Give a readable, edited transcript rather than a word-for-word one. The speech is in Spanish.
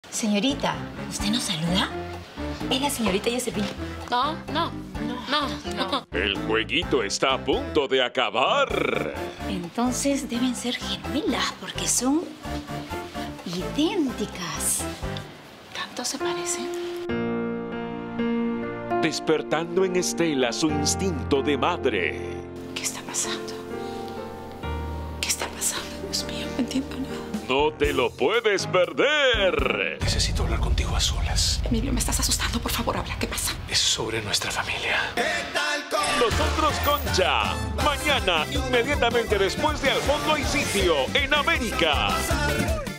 Señorita, ¿usted nos saluda? Es la señorita Josephine. No. El jueguito está a punto de acabar. Entonces deben ser gemelas porque son idénticas. ¿Tanto se parecen? Despertando en Estela su instinto de madre. ¿Qué está pasando? ¿Qué está pasando? Dios mío, no entiendo nada. No te lo puedes perder. Necesito hablar contigo a solas. Emilio, me estás asustando. Por favor, habla. ¿Qué pasa? Es sobre nuestra familia. Nosotros Concha. Mañana, inmediatamente después de Al Fondo y Sitio, en América.